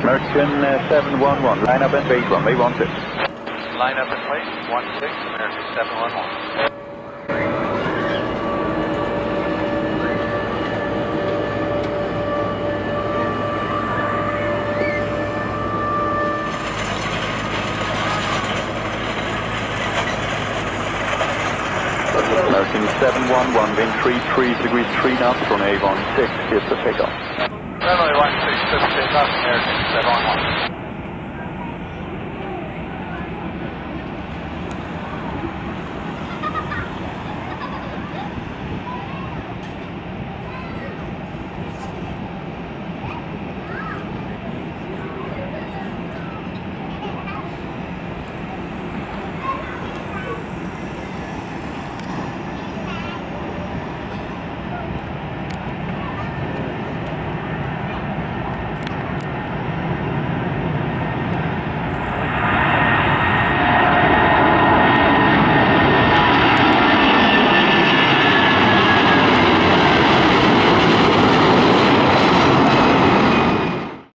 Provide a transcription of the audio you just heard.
American 711, line up and wait, runway 16. Line up and wait, 16, American 711. American 711, wind 33 degrees 3 knots, runway 16, here's the takeoff. Runway 16, 17, that's American 711.